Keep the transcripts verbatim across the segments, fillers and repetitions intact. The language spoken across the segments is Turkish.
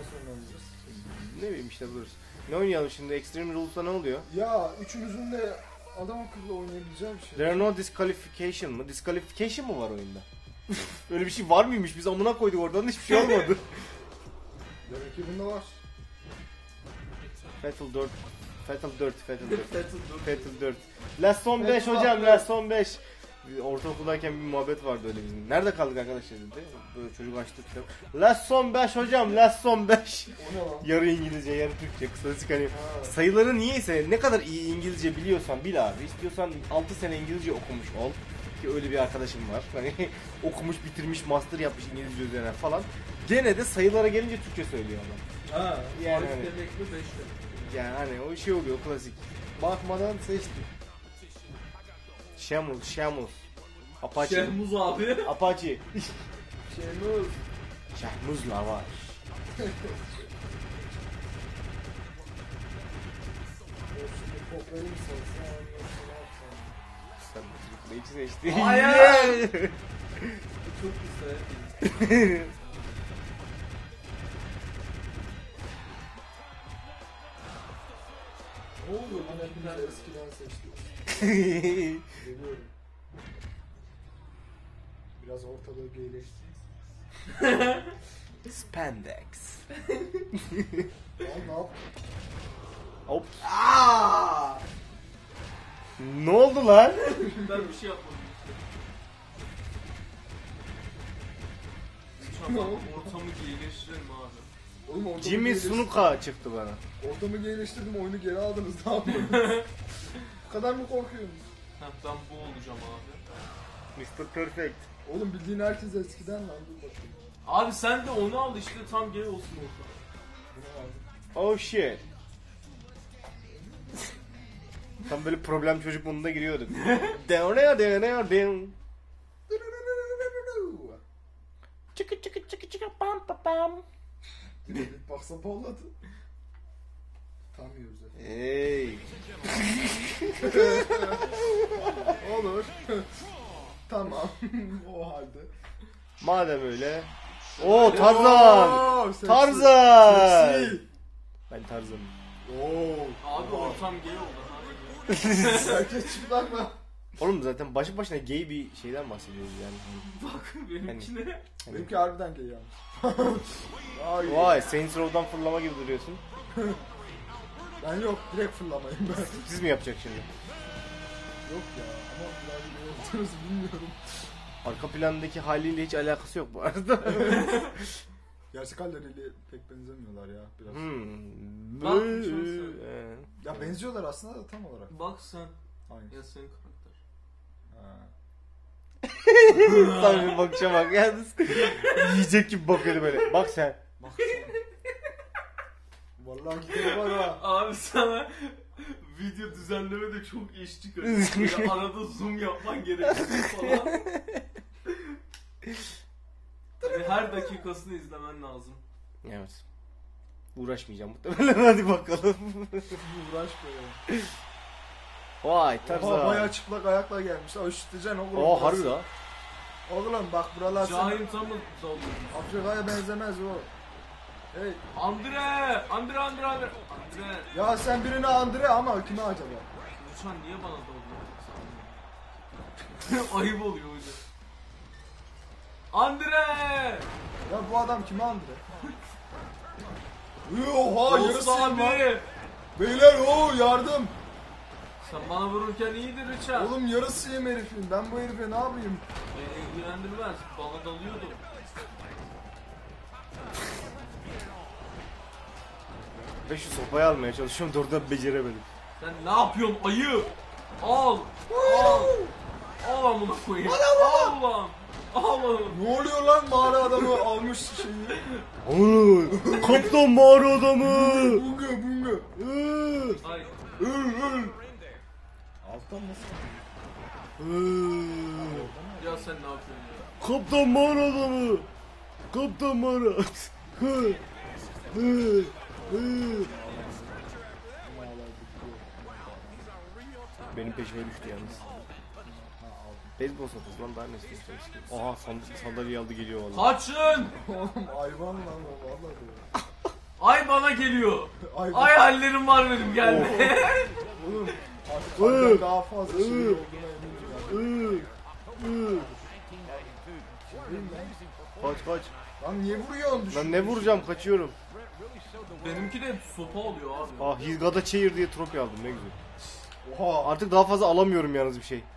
sonra oynayacağız. Ne bileyim işte buluruz. Ne oynayalım şimdi? Extreme Rules'ta ne oluyor? Ya üçümüzün de adam akıllı oynayabileceği bir şey. There are no disqualification mı? Disqualification mı var oyunda? Öyle bir şey var mıymış? Biz amına koyduk oradan hiçbir şey olmadı. Demek ki bunda var. Fatal dört. Fatal dört. Fatal dört. Fatal dört. Fatal dört. Last son beş Fatal hocam. dört. Last son beş. Ortaokuldayken bir muhabbet vardı öyle bizim. Nerede kaldık arkadaşlar dedi. Böyle çocuk açtı kitap. Last son beş hocam. Last son beş. O ne lan? Yarı İngilizce, yarı Türkçe. Kısacık hani Ha. sayıları niyeyse ne kadar iyi İngilizce biliyorsan bil abi. İstiyorsan altı sene İngilizce okumuş ol. Ki öyle bir arkadaşım var. Hani okumuş, bitirmiş, master yapmış İngilizce üzerine falan. Gene de sayılara gelince Türkçe söylüyor adam. Ha, Yani yani hani- demek mi beş demek. Yani hani o şey oluyor klasik. Bakmadan seçtim. Shamus, Shamus. Apache. Şehmuz abi. Apache. Şenol. Şahmuz lavaş. Şimdi koklayayım sen. Sen Sen bu çocukla hiç seçtin. Hayır. Bu çok güzel. Ne oluyor Hani bu hepimiz hepimler? eskiden seçtik. Biliyorum. Biraz ortalığı geyleştiririz. Spandex. Lan ne yaptın? Hop. Aa! Ne oldu lan? Ben bir şey yapmadım işte. Lütfen ortamı iyileştirelim abi. Oğlum ortamı Jimmy geyleştirdim. Snuka çıktı bana. Ortamı geyleştirdim, oyunu geri aldınız. Ne yapıyorsunuz? Bu kadar mı korkuyorsunuz? Ha, ben bu olacağım abi. mister Perfect. Oğlum bildiğin herkes eskiden lan, dur bakayım. Abi sen de onu al işte, tam gel olsun ortam. Bunu aldım. Oh shit. Tam böyle problem çocuk modunda giriyorduk. Down there, down there, down. Çıkı çıkı çıkı çıkı pam pam pam. Dedik baksa bolladı. Tanmıyoruz efendim. Hey. Olur. Tamam. O halde. Madem öyle. Oo Tarzan. Oo, seksi. Tarzan. Seksi. Ben Tarzan'ım. Oo. Abi ortam gay oldu. Herkes çıplak mı? Oğlum zaten başlı başına gay bir şeyden bahsediyoruz yani. Bak benimkine. Hani- Benimki harbiden gay yalnız. Ay. Vay Saints Row'dan fırlama gibi duruyorsun. Ben yok, direkt fırlamayın ben. Siz mi yapacak şimdi? Yok ya, ama biraz ne olduğunuzu bilmiyorum. Arka plandaki haliyle hiç alakası yok bu arada. Gerçek halleriyle pek benzemiyorlar ya biraz. Hmm. Bak, bir şey söyleyeyim. Ee, Ya benziyorlar aslında da tam olarak. Bak sen. Aynı. Ya senin karakter. Ha. Sana bir bakışa bak yalnız. Yiyecek gibi bakıyordu böyle. Bak sen. Bak sen. Vallahi gidelim var ha. Abi sana video düzenlemede çok iş çıkarıyor. Böyle arada zoom yapman gerekiyor falan. Ve her dakikasını izlemen lazım. Evet. Uğraşmayacağım muhtemelen. Hadi bakalım. Uğraş böyle. Vay Oha, Tarzan. bayağı çıplak ayakla gelmiş. O üşüteceksin oğlum. Oo harbi la. Oğlum bak buralar senin Cahil tam mı doldu? Afrika'ya benzemez o. Hey. Andre! Andre Andre Andre! Andre! Ya sen birini Andre ama kime acaba? Uçan niye bana doldu? Ayıp oluyor o yüzden. Andre! Ya bu adam kime Andre? Oha yarısı Olsun lan. abi! Beyler o yardım. Sen bana vururken iyidir Richard. Oğlum yarısıyım herifin. Ben bu herife ne yapayım? Beni ilgilendirmez. Bana dalıyordu. Ve şu sopayı almaya çalışıyorum. Doğrudan beceremedim. Sen ne yapıyorsun ayı? Al! Al! Al amına koyayım. Al lan! Al lan! Ne oluyor lan mağara adamı almış şeyi. Oğlum. Kaptan mağara adamı. Bunga bunga. Iıı. Ay. Öl öl. Alttan nasıl? Iıı. Ya sen ne yapıyorsun ya? Kaptan mağara adamı. Kaptan mağara. Hı. Hı. Hı. Benim peşime düştü yalnız. Beyzbol sopası lan daha ne istiyorsun? Oha sand- sandalye aldı geliyor valla. Kaçın! Oğlum hayvan lan o vallahi diyor. Ay bana geliyor. Ay, Ay hallerim var benim gelme. Oğlum artık Iı. benden daha fazla şey Iı. olduğuna eminim yani. Iı, ıı. Kaç kaç. Lan niye vuruyorsun? Düşün. Lan ne vuracağım, kaçıyorum. Benimki de hep sopa oluyor abi. Ah, he's got a chair diye trofi aldım, ne güzel. Oha. Artık daha fazla alamıyorum yalnız bir şey.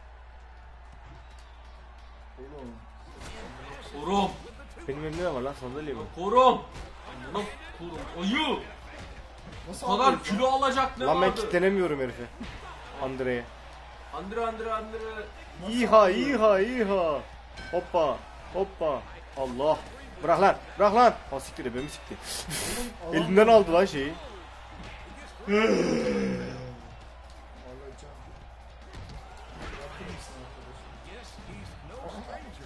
Oğlum. Korum. Benim elimde ne var lan, sandalye mi? Korum. Buna korum. Ayı. Nasıl O kadar aldın kilo alacak ne Lan ben vardı? kitlenemiyorum herife. Andre'ye. Andre Andre Andre. İha iha iha. Hoppa hoppa. Allah. Bırak lan, bırak lan. Ha siktir, ebemi sikti. Alan- Elinden aldı lan şeyi. Alacağım. Bırakır mısın arkadaşım?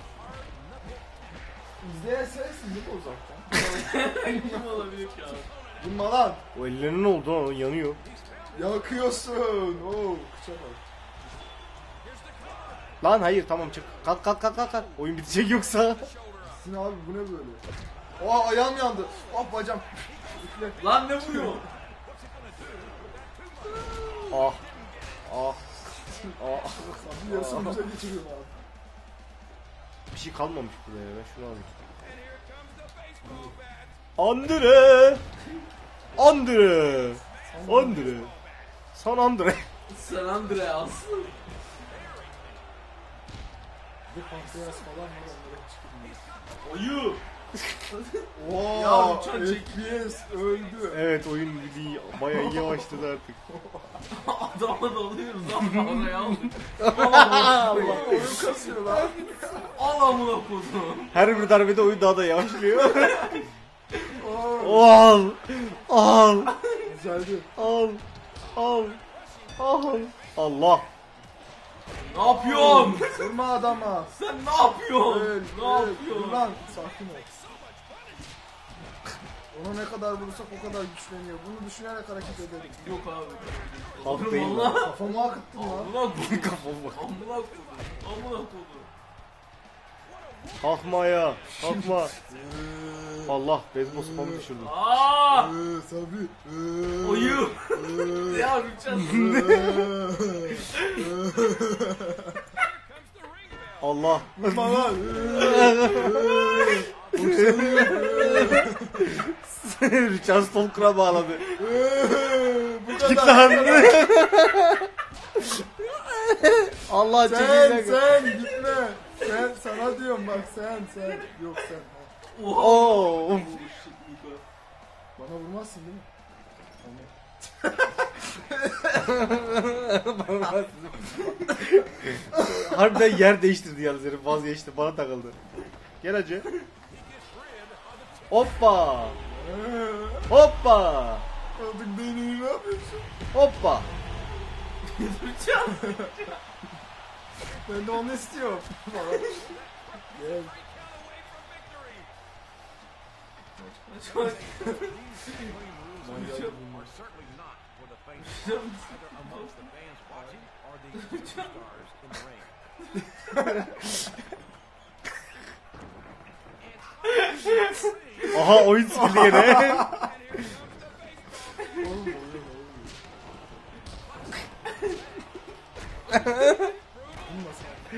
İzleyen sensin değil mi uzaktan? Kim olabilir ki abi? Vurma lan. O ellerinin ne oldu lan, o yanıyor. Yakıyorsun. Oo, kıça bak. Lan hayır, tamam çık. Kalk kalk kalk kalk. kalk. Oyun bitecek yoksa. Sin abi bu ne böyle? Aa ayağım yandı. Ah bacağım. Üfle. Lan ne vuruyor? Ah. Ah. Ah. Abi yarısını bize geçiriyorum abi. Bir şey kalmamış burada ya. Ben şunu alayım. Andre. Andre. Andre. San Andre. San Andreas. Bir Pantheas falan var onlara çıkıyor. Ayı. Oo, Ya uçan çek- F P S öldü. Evet, oyun iyi, bayağı iyi yavaşladı artık. Adama dalıyoruz lan oraya aldık. Oyun kasıyor lan. Al amına kodum. Her bir darbede oyun daha da yavaşlıyor. Oo, Al. Al. güzeldi. Al. Al. Al. Allah. Ne yapıyorsun? Vurma adama. Sen ne yapıyorsun? Öl, Ne öl. yapıyorsun? Dur lan sakin ol. Ona ne kadar vurursak o kadar güçleniyor. Bunu düşünerek hareket edelim. Yok abi. Halk değil mi? Valla. Kafamı akıttın lan. Amına kodum. Kafam bak. Amına kodum. Amına kodum. Kalkma ya. Kalkma. Allah, bezbol spamı düşürdüm. Aaa! Eee Sabi. Eee. Ayı. Eee. Ya Rüçhan. Allah. Vurma lan. Richard Stalker'a bağladı. Eee, Bu Git kadar. lan. Allah Sen çekil. sen gitme. Sen sana diyorum bak sen sen. Yok sen. Ha. Oha. Oo. Bana vurmazsın değil mi? Harbiden yer değiştirdi yalnız herif, vazgeçti, bana takıldı. Gel hacı. Hoppa. Eee. Hoppa. Artık beni ne yapıyorsun? Hoppa. Rüçhan. Ben de onu istiyorum. Falan. Gel. Rüçhan. Manyak. Aha, oyun skilli yine. Oğlum oluyor ne oluyor? Vurma sen.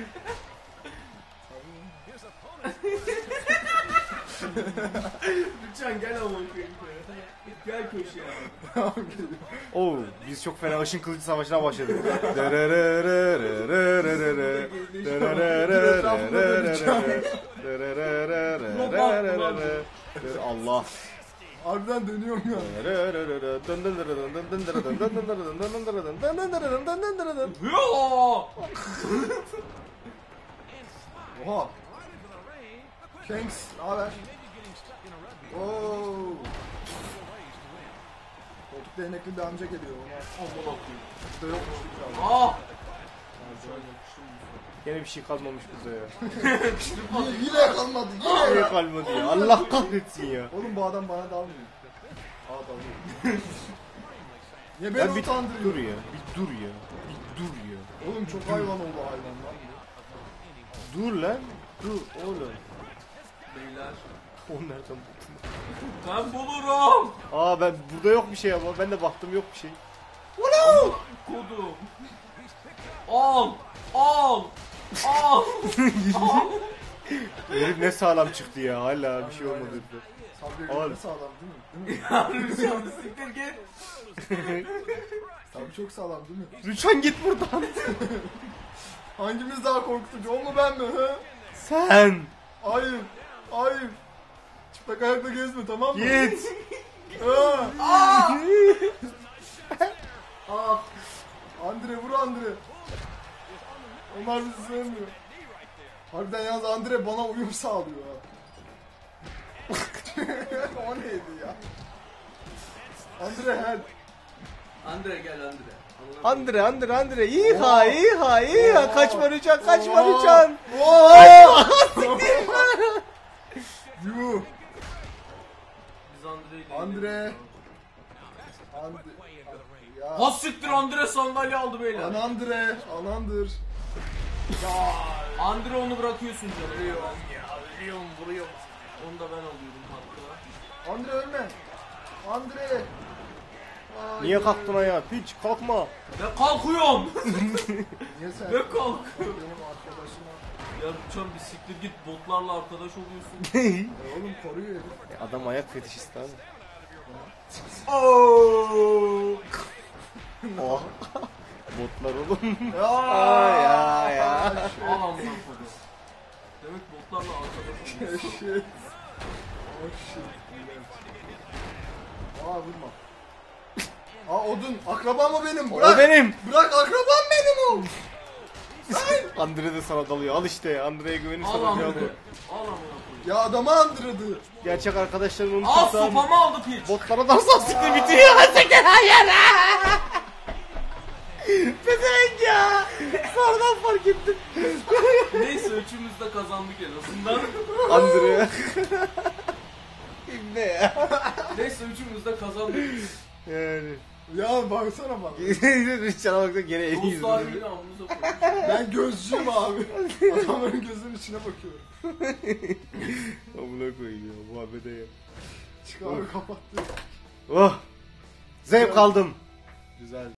Rüçhan gel ama koyayım. Gel köşeye abi. Abi geliyor. Oo, biz çok fena Işın Kılıcı Savaşı'na başladık. Allah. Harbiden dönüyorum ya. Yo! Oha. Thanks. Naber? Oo. Koltukta enekli bir amca geliyor ona. Amına koyayım. Koltukta yokmuş bir kral. Ah! Yine bir şey kalmamış burada ya. Yine, yine kalmadı yine. Niye kalmadı ya? Allah kahretsin ya. Oğlum bu adam bana dalmıyor. Aa dalıyor. Niye beni Ya bir utandırıyor? dur ya. Bir dur ya. Bir dur ya. Oğlum çok hayvan oldu hayvan lan. Dur lan. Dur oğlum. Beyler. O nereden buldu? Ben bulurum. Aa ben burada yok bir şey ama ben de baktım yok bir şey. Ama kodum. Al. Al. Al. Al. Herif ne sağlam çıktı ya hala bir şey olmadı. Sabri Al. göre sağlam değil mi? Değil mi? Ya Rüzgar siktir git. Sabri çok sağlam değil mi? Rüçhan git buradan. Hangimiz daha korkutucu? O mu ben mi? He? Sen. Hayır. Hayır. Çıplak ayakla gezme tamam mı? Git. Ha. Aa! Ah. Andre vur Andre. Onlar bizi sevmiyor. Harbiden yalnız Andre bana uyum sağlıyor ha. O neydi ya? Andre help. Andre gel Andre. Andre Andre Andre İha İha İha Oo. kaçma Rüçhan kaçma Oo. Rüçhan. Oo. Yuh. Biz Andre'yle Andre. Andre. Ya. Ha siktir Andre sandalye aldı beyler. Anandre. Anandır. Andre onu bırakıyorsun canım. Ölüyorum ya. Ölüyorum vuruyorum. Onu da ben alıyorum hatta. Andre ölme. Andre. Ay. Niye kalktın ayağa? Piç kalkma. Ya kalkıyorum. Niye sen? Ne kalkıyorum? Benim arkadaşıma. Ya Rüçhan bir siktir git botlarla arkadaş oluyorsun. E oğlum koruyor herif. Adam ayak fetişisti abi. Oh. Oh. Botlar oğlum. Ya ya ya. Al amına koyayım. Demek botlarla arkadaş oluyorsun. Shit. Oh shit. Aa vurma. Aa odun. Akrabam mı benim? Bırak. O benim. Bırak akrabam benim o. Andre de sana dalıyor. Al işte Andre'ye güvenirsen Al öyle amına olur. koyayım. Al amına koyayım. Ya adamı andırdı. Gerçek arkadaşların Al unutursan sopamı aldı piç. botlara dalsan siktir bitiyor. Siktir hayır. Pezevenk ya. Sonradan fark ettim. Neyse üçümüz de kazandık en azından. Andre. Ne ya? Neyse üçümüz de kazandık. Yani. Ya baksana bana. Rüçhan'a baksana gene en iyi Dostlar yüzünü. yine amınıza koymuş. Ben gözcüyüm abi. Adamların gözünün içine bakıyorum. Amına koyayım ya muhabbete ya. Çık abi kapattı. Oh. Zevk aldım. Güzel.